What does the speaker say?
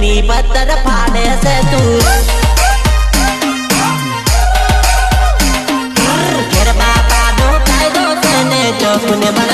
ની પત્તર ફાડે છે તું ઘેર બાપા નો કાયદો છે ને ચોક ને